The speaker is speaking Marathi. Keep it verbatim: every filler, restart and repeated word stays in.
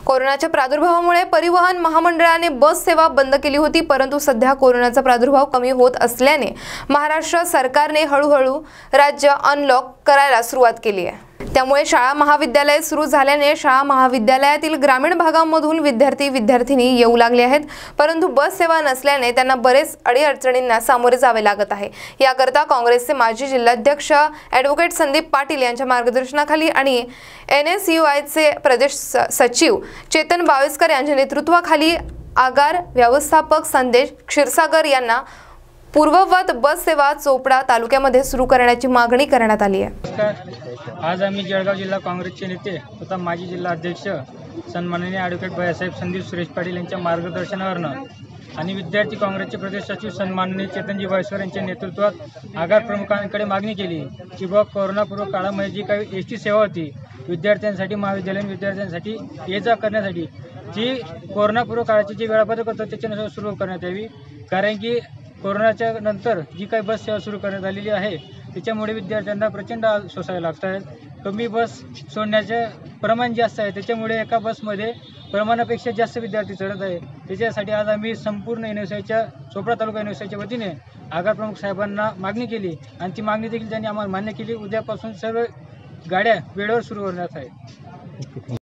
कोरोनाच्या प्रादुर्भावामुळे परिवहन महामंडळाने बस सेवा बंद केली होती, परंतु सध्या कोरोनाचा प्रादुर्भाव कमी होत असल्याने महाराष्ट्र सरकारने हळूहळू राज्य अनलॉक करायला सुरुवात केली आहे। त्यामुळे शाळा महाविद्यालय सुरू झाल्याने शाळा महाविद्यालयातील ग्रामीण भागांमधून विद्यार्थी विद्यार्थिनी येऊ लागले आहेत, परंतु बस सेवा नसल्याने त्यांना बरेच अडीअडचणींना सामोरे जावे लागत आहे। याकरता काँग्रेसचे माजी जिल्हाध्यक्ष ॲडव्होकेट संदीप पाटील यांच्या मार्गदर्शनाखाली आणि एन एस यू आयचे प्रदेश सचिव चेतन बावेस्कर यांच्या नेतृत्वाखाली आगार व्यवस्थापक संदेश क्षीरसागर यांना पूर्ववत बस सेवा चोपडा तालुक्यामध्ये सुरू करण्याची मागणी करण्यात आली आहे। आज आम्ही जळगाव जिल्हा काँग्रेसचे नेते तथा माजी जिल्हा अध्यक्ष सन्माननीय ॲडव्होकेट भैयासाहेब संदीप सुरेश पाटील यांच्या मार्गदर्शनावरनं आणि विद्यार्थी काँग्रेसचे प्रदेश सचिव सन्माननीय चेतनजी बावेस्कर यांच्या नेतृत्वात आगार प्रमुखांकडे मागणी केली की बुवा कोरोनापूर्व काळामध्ये जी काही एस टी सेवा होती विद्यार्थ्यांसाठी महाविद्यालयीन विद्यार्थ्यांसाठी ये जा करण्यासाठी जी कोरोनापूर्व काळाची जी वेळापत्रक होतं त्याच्यानुसार सुरू करण्यात यावी, कारण की कोरोनाच्या नंतर जी काही बस सेवा सुरू करण्यात आलेली आहे त्याच्यामुळे विद्यार्थ्यांना प्रचंड सोसावे लागत आहेत। कमी बस सोडण्याचे प्रमाण जास्त आहे, त्याच्यामुळे एका बसमध्ये प्रमाणापेक्षा जास्त विद्यार्थी चढत आहे। त्याच्यासाठी आज आम्ही संपूर्ण एन एस आयच्या चोपडा तालुका एन एस आयच्या वतीने आगार प्रमुख साहेबांना मागणी केली आणि ती मागणी देखील त्यांनी आम्हाला मान्य केली। उद्यापासून सर्व गाड्या वेळेवर सुरू करण्यात आहे।